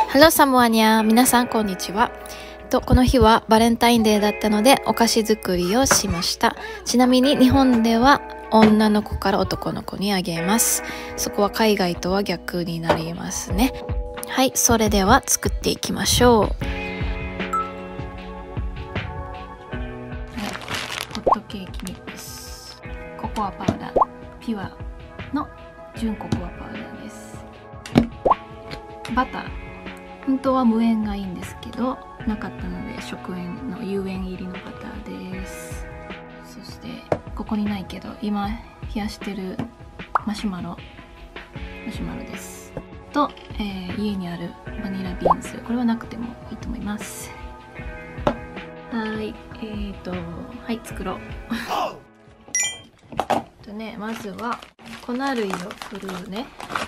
Helloサモアニャ、皆さんこんにちは。この日はバレンタインデーだったのでお菓子作りをしました。ちなみに日本では女の子から男の子にあげます。そこは海外とは逆になりますね。はい、それでは作っていきましょう。ホットケーキミックス、ココアパウダー、ピュアの純ココアパウダーです。バター、本当は無塩がいいんですけどなかったので食塩の有塩入りのバターです。そしてここにないけど今冷やしてるマシュマロですと、家にあるバニラビーンズ、これはなくてもいいと思います。はいはい作ろうまずは粉類を振るね。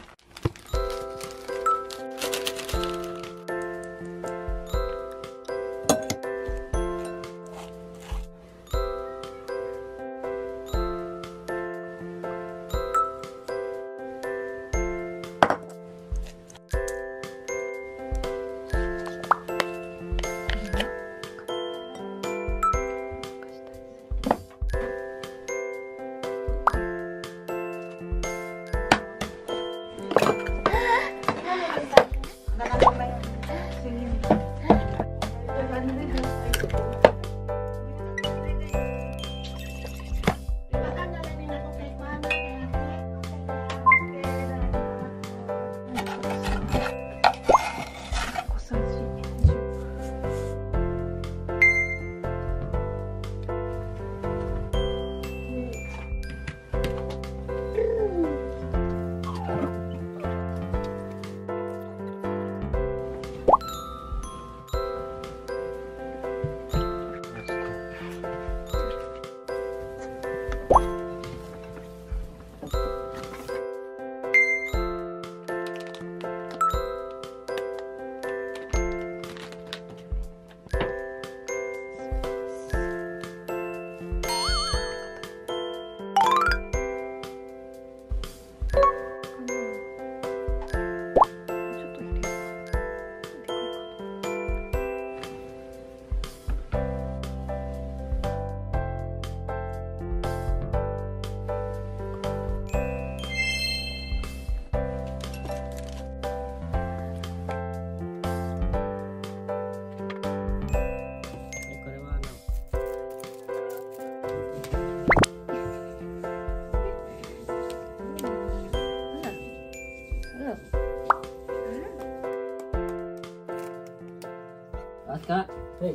Kak, hei.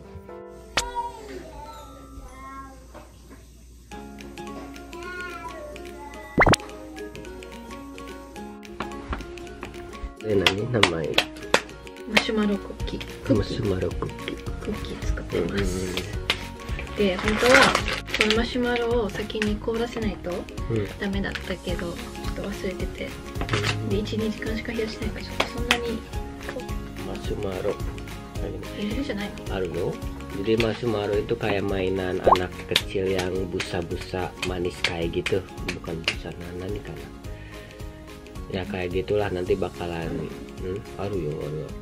Ini namanya マシュマロクッキー。 マシュマロクッキー。 クッキー作ってます。で、本当はこのマシュマロを先に凍らせないとダメだったけど、ちょっと忘れてて、で1、2時間しか冷やしてないからちょっとそんなにマシュマロじゃないの？ あるの？Jadi marshmallow itu kayak mainan anak kecil yang busa-busa manis kayak gitu, bukan busa nana nih kan? Ya kayak gitulah nanti bakalan, aru yo.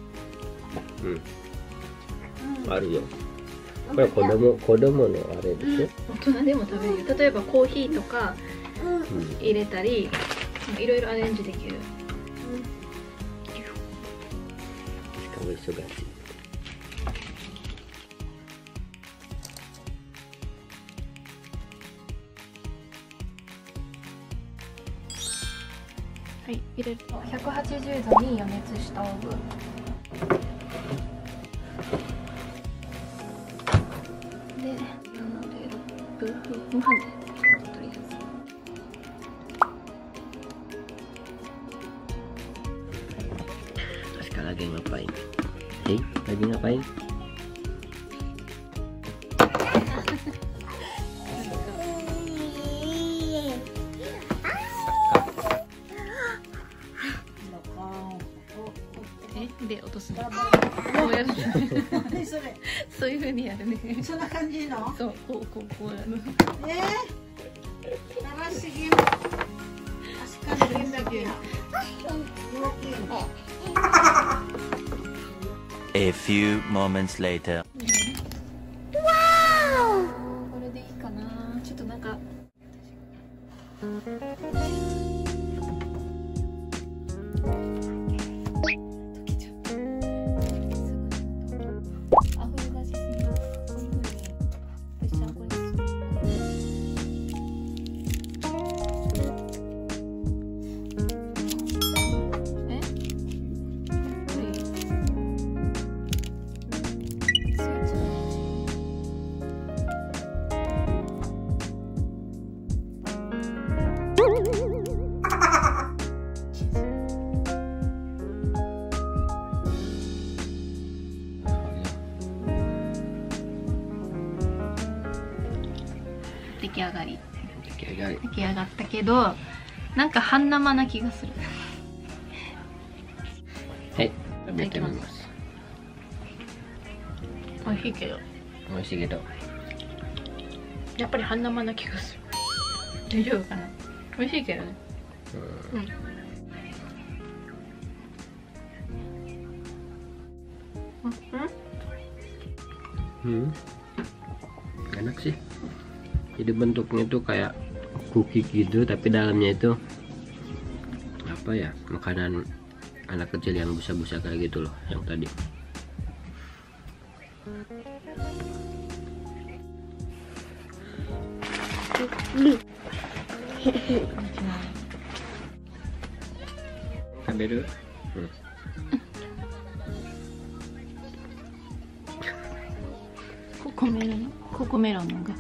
これ子供のあれでしょ？ 大人でも食べるよ。例えばコーヒーとか入れたり、いろいろアレンジできる。 しかも忙しい。 はい、入れると180度に予熱したオーブン。で、なので6分半でとりあえず。 Sekarang lagi ngapain? Hei, lagi ngapain? で落とすの。こうやる。そういう風にやるね。 そんな感じの？ そう、こうやる。 Parang sige mo. Askan rin lagi. A few moments later. これでいいかな。ちょっとなんか出来上がり。出来上がったけど、なんか半生な気がする。 はい、食べてみます。 美味しいけど。 美味しいけど。 やっぱり半生な気がする。大丈夫かな。美味しいけどね。 Enak sih. Jadi bentuknya tuh kayak cookie gitu, tapi dalamnya itu apa ya, makanan anak kecil yang busa-busa kayak gitu loh, yang tadi. Ambil dulu. Koko melon enggak?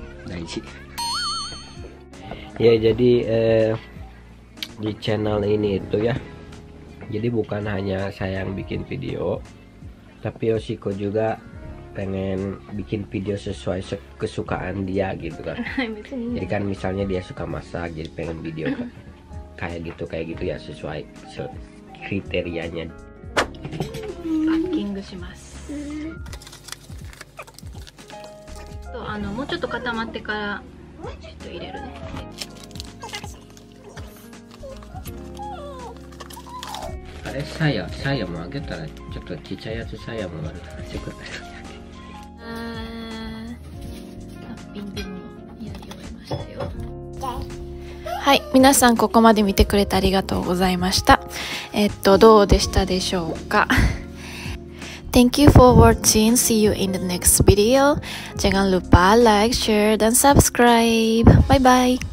Ya, jadi di channel ini itu ya, jadi bukan hanya saya yang bikin video, tapi Yoshiko juga pengen bikin video sesuai kesukaan dia gitu kan. Jadi kan misalnya dia suka masak, jadi pengen video kayak gitu ya, sesuai kriterianya. Packing します。もうちょっと固まってからちょっと入れるね。 あれ、saya mau開けたらちょっとちっちゃいやつsaya mauあるからしてください。 タッピングもやり終えましたよ。はい、皆さんここまで見てくれてありがとうございました。どうでしたでしょうか。Thank you for watching. See you in the next video. Jangan lupa like, share, dan subscribe. Bye bye.